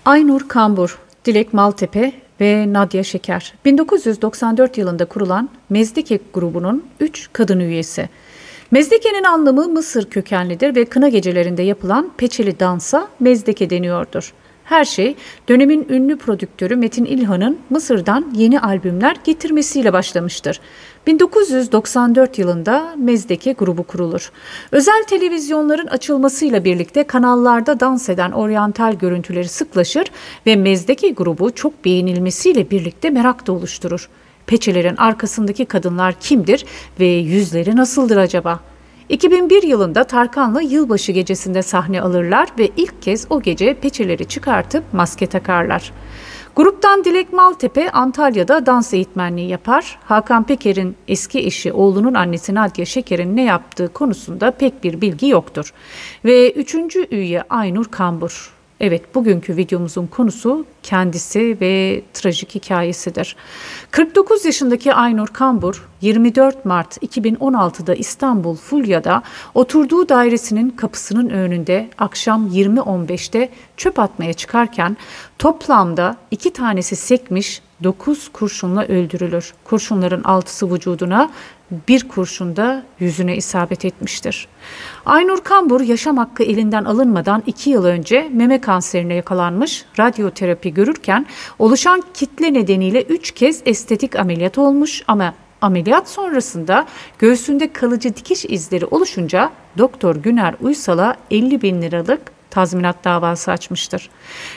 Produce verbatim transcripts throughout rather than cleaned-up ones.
Aynur Kambur, Dilek Maltepe ve Nadia Şeker. bin dokuz yüz doksan dört yılında kurulan Mezdeke grubunun üç kadın üyesi. Mezdeke'nin anlamı Mısır kökenlidir ve kına gecelerinde yapılan peçeli dansa mezdeke deniyordur. Her şey dönemin ünlü prodüktörü Metin İlhan'ın Mısır'dan yeni albümler getirmesiyle başlamıştır. bin dokuz yüz doksan dört yılında Mezdeke grubu kurulur. Özel televizyonların açılmasıyla birlikte kanallarda dans eden oryantal görüntüleri sıklaşır ve Mezdeke grubu çok beğenilmesiyle birlikte merak da oluşturur. Peçelerin arkasındaki kadınlar kimdir ve yüzleri nasıldır acaba? iki bin bir yılında Tarkan'la yılbaşı gecesinde sahne alırlar ve ilk kez o gece peçeleri çıkartıp maske takarlar. Gruptan Dilek Maltepe Antalya'da dans eğitmenliği yapar. Hakan Peker'in eski eşi oğlunun annesi Nadia Şeker'in ne yaptığı konusunda pek bir bilgi yoktur. Ve üçüncü üye Aynur Kambur. Evet, bugünkü videomuzun konusu kendisi ve trajik hikayesidir. kırk dokuz yaşındaki Aynur Kambur, yirmi dört Mart iki bin on altıda İstanbul Fulya'da oturduğu dairesinin kapısının önünde akşam yirmi on beşte çöp atmaya çıkarken toplamda iki tanesi sekmiş dokuz kurşunla öldürülür. Kurşunların altısı vücuduna, bir kurşun da yüzüne isabet etmiştir. Aynur Kambur yaşam hakkı elinden alınmadan iki yıl önce meme kanserine yakalanmış, radyoterapi görürken oluşan kitle nedeniyle üç kez estetik ameliyat olmuş ama ameliyat sonrasında göğsünde kalıcı dikiş izleri oluşunca Doktor Güner Uysal'a elli bin liralık tazminat davası açmıştır.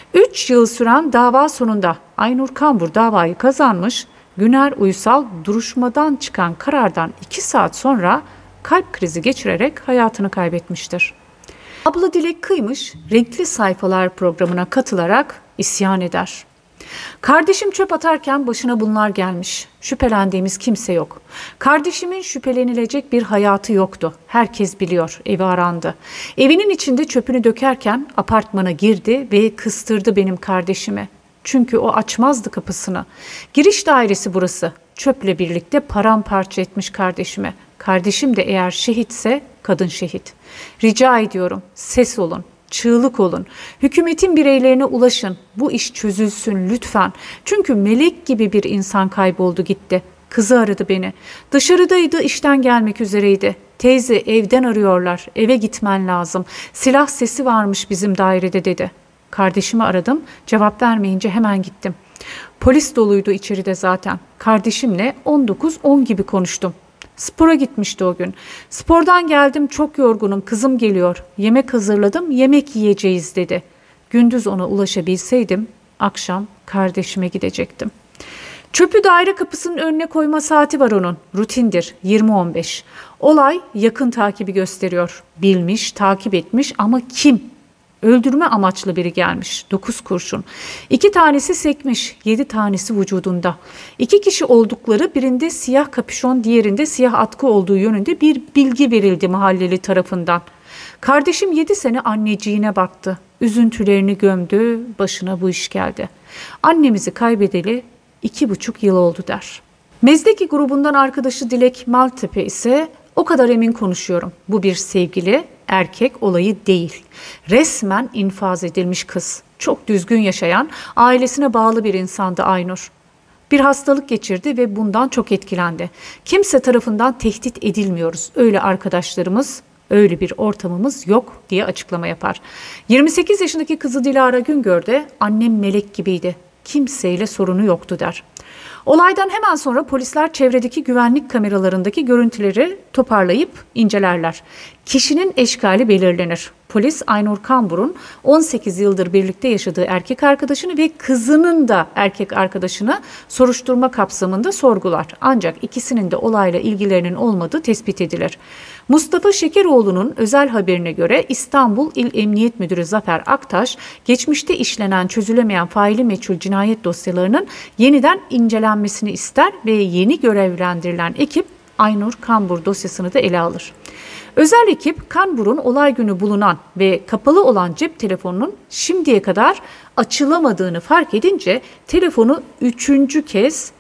üç yıl süren dava sonunda Aynur Kambur davayı kazanmış, Güner Uysal duruşmadan çıkan karardan iki saat sonra kalp krizi geçirerek hayatını kaybetmiştir. Abla Dilek Kıymış, Renkli Sayfalar programına katılarak isyan eder. Kardeşim çöp atarken başına bunlar gelmiş. Şüphelendiğimiz kimse yok. Kardeşimin şüphelenilecek bir hayatı yoktu. Herkes biliyor, evi arandı. Evinin içinde çöpünü dökerken apartmana girdi ve kıstırdı benim kardeşimi. Çünkü o açmazdı kapısını. Giriş dairesi burası. Çöple birlikte paramparça etmiş kardeşime. Kardeşim de eğer şehitse kadın şehit. Rica ediyorum, ses olun. Çığlık olun. Hükümetin bireylerine ulaşın. Bu iş çözülsün lütfen. Çünkü melek gibi bir insan kayboldu gitti. Kızı aradı beni. Dışarıdaydı, işten gelmek üzereydi. Teyze, evden arıyorlar. Eve gitmen lazım. Silah sesi varmış bizim dairede dedi. Kardeşimi aradım. Cevap vermeyince hemen gittim. Polis doluydu içeride zaten. Kardeşimle on dokuz on gibi konuştum. Spora gitmişti o gün. Spordan geldim, çok yorgunum, kızım geliyor. Yemek hazırladım, yemek yiyeceğiz dedi. Gündüz ona ulaşabilseydim akşam kardeşime gidecektim. Çöpü daire kapısının önüne koyma saati var onun. Rutindir, yirmi on beş. Olay yakın takibi gösteriyor. Bilmiş, takip etmiş ama kim? Öldürme amaçlı biri gelmiş. Dokuz kurşun. İki tanesi sekmiş. Yedi tanesi vücudunda. İki kişi oldukları, birinde siyah kapüşon, diğerinde siyah atkı olduğu yönünde bir bilgi verildi mahalleli tarafından. Kardeşim yedi sene anneciğine baktı. Üzüntülerini gömdü. Başına bu iş geldi. Annemizi kaybedeli iki buçuk yıl oldu der. Mezdeke grubundan arkadaşı Dilek Maltepe ise o kadar emin konuşuyorum. Bu bir sevgili, erkek olayı değil. Resmen infaz edilmiş kız. Çok düzgün yaşayan, ailesine bağlı bir insandı Aynur. Bir hastalık geçirdi ve bundan çok etkilendi. Kimse tarafından tehdit edilmiyoruz. Öyle arkadaşlarımız, öyle bir ortamımız yok diye açıklama yapar. yirmi sekiz yaşındaki kızı Dilara Güngör de annem melek gibiydi. Kimseyle sorunu yoktu der. Olaydan hemen sonra polisler çevredeki güvenlik kameralarındaki görüntüleri toparlayıp incelerler. Kişinin eşkali belirlenir. Polis Aynur Kambur'un on sekiz yıldır birlikte yaşadığı erkek arkadaşını ve kızının da erkek arkadaşını soruşturma kapsamında sorgular. Ancak ikisinin de olayla ilgilerinin olmadığı tespit edilir. Mustafa Şekeroğlu'nun özel haberine göre İstanbul İl Emniyet Müdürü Zafer Aktaş, geçmişte işlenen çözülemeyen faili meçhul cinayet dosyalarının yeniden incelenmesini ister ve yeni görevlendirilen ekip Aynur Kambur dosyasını da ele alır. Özel ekip Kambur'un olay günü bulunan ve kapalı olan cep telefonunun şimdiye kadar açılamadığını fark edince telefonu üçüncü kez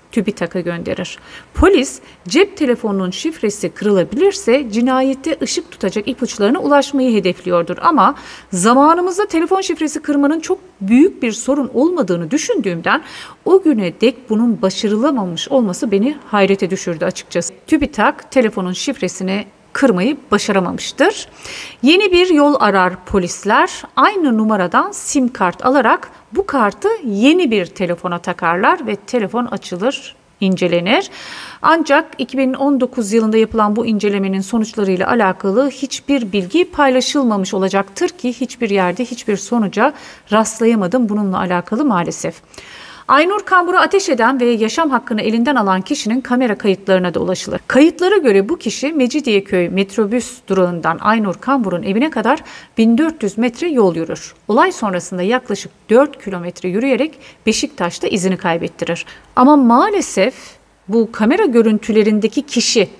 TÜBİTAK'a gönderir. Polis cep telefonunun şifresi kırılabilirse cinayette ışık tutacak ipuçlarına ulaşmayı hedefliyordur. Ama zamanımızda telefon şifresi kırmanın çok büyük bir sorun olmadığını düşündüğümden o güne dek bunun başarılamamış olması beni hayrete düşürdü açıkçası. TÜBİTAK telefonun şifresini kırmayı başaramamıştır. Yeni bir yol arar polisler. Aynı numaradan sim kart alarak bu kartı yeni bir telefona takarlar ve telefon açılır, incelenir. Ancak iki bin on dokuz yılında yapılan bu incelemenin sonuçlarıyla alakalı hiçbir bilgi paylaşılmamış olacaktır ki hiçbir yerde hiçbir sonuca rastlayamadım bununla alakalı maalesef. Aynur Kambur'u ateş eden ve yaşam hakkını elinden alan kişinin kamera kayıtlarına da ulaşılır. Kayıtlara göre bu kişi Mecidiyeköy metrobüs durağından Aynur Kambur'un evine kadar bin dört yüz metre yol yürür. Olay sonrasında yaklaşık dört kilometre yürüyerek Beşiktaş'ta izini kaybettirir. Ama maalesef bu kamera görüntülerindeki kişi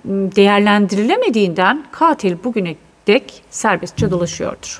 değerlendirilemediğinden katil bugüne dek serbestçe dolaşıyordur.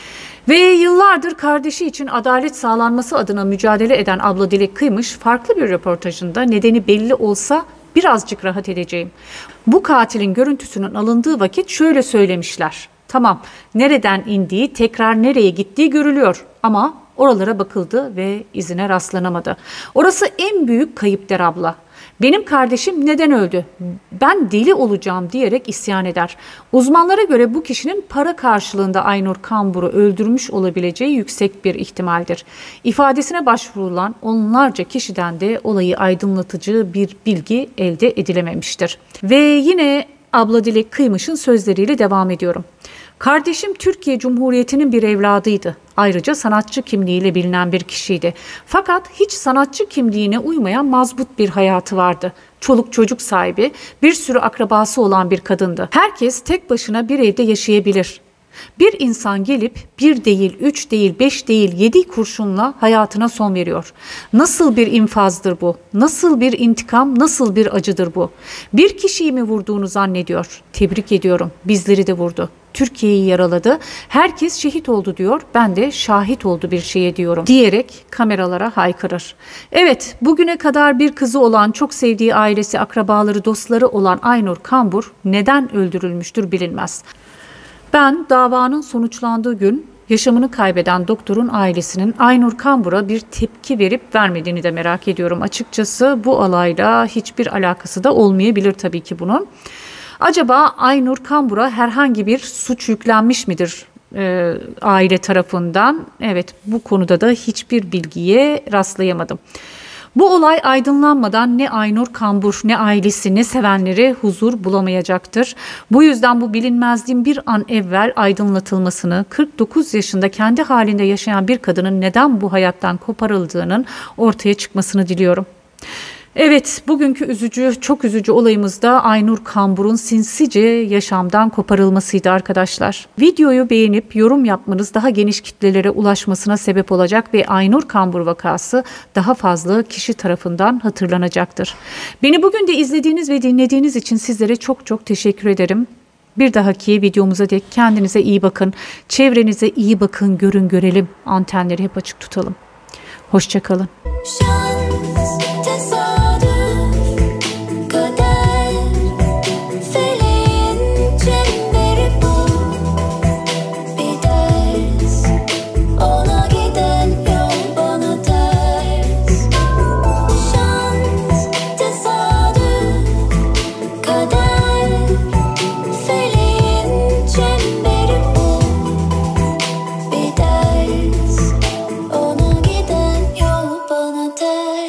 Ve yıllardır kardeşi için adalet sağlanması adına mücadele eden abla Dilek Kıymış farklı bir röportajında nedeni belli olsa birazcık rahat edeceğim. Bu katilin görüntüsünün alındığı vakit şöyle söylemişler. Tamam, nereden indiği, tekrar nereye gittiği görülüyor ama oralara bakıldı ve izine rastlanamadı. Orası en büyük kayıp der abla. Benim kardeşim neden öldü? Ben deli olacağım diyerek isyan eder. Uzmanlara göre bu kişinin para karşılığında Aynur Kambur'u öldürmüş olabileceği yüksek bir ihtimaldir. İfadesine başvurulan onlarca kişiden de olayı aydınlatıcı bir bilgi elde edilememiştir. Ve yine abla Dilek Kıymış'ın sözleriyle devam ediyorum. Kardeşim Türkiye Cumhuriyeti'nin bir evladıydı. Ayrıca sanatçı kimliğiyle bilinen bir kişiydi. Fakat hiç sanatçı kimliğine uymayan mazbut bir hayatı vardı. Çoluk çocuk sahibi, bir sürü akrabası olan bir kadındı. Herkes tek başına bir evde yaşayabilir. Bir insan gelip bir değil, üç değil, beş değil, yedi kurşunla hayatına son veriyor. Nasıl bir infazdır bu? Nasıl bir intikam, nasıl bir acıdır bu? Bir kişiyi mi vurduğunu zannediyor? Tebrik ediyorum. Bizleri de vurdu. Türkiye'yi yaraladı. Herkes şehit oldu diyor. Ben de şahit oldu bir şeye diyorum diyerek kameralara haykırır. Evet, bugüne kadar bir kızı olan, çok sevdiği ailesi, akrabaları, dostları olan Aynur Kambur neden öldürülmüştür bilinmez. Ben davanın sonuçlandığı gün yaşamını kaybeden doktorun ailesinin Aynur Kambur'a bir tepki verip vermediğini de merak ediyorum. Açıkçası bu olayla hiçbir alakası da olmayabilir tabii ki bunun. Acaba Aynur Kambur'a herhangi bir suç yüklenmiş midir e, aile tarafından? Evet, bu konuda da hiçbir bilgiye rastlayamadım. Bu olay aydınlanmadan ne Aynur Kambur, ne ailesi, ne sevenleri huzur bulamayacaktır. Bu yüzden bu bilinmezliğin bir an evvel aydınlatılmasını, kırk dokuz yaşında kendi halinde yaşayan bir kadının neden bu hayattan koparıldığının ortaya çıkmasını diliyorum. Evet, bugünkü üzücü, çok üzücü olayımızda Aynur Kambur'un sinsice yaşamdan koparılmasıydı arkadaşlar. Videoyu beğenip yorum yapmanız daha geniş kitlelere ulaşmasına sebep olacak ve Aynur Kambur vakası daha fazla kişi tarafından hatırlanacaktır. Beni bugün de izlediğiniz ve dinlediğiniz için sizlere çok çok teşekkür ederim. Bir dahaki videomuza dek kendinize iyi bakın, çevrenize iyi bakın, görün görelim, antenleri hep açık tutalım. Hoşça kalın. Ona giden yol bana der.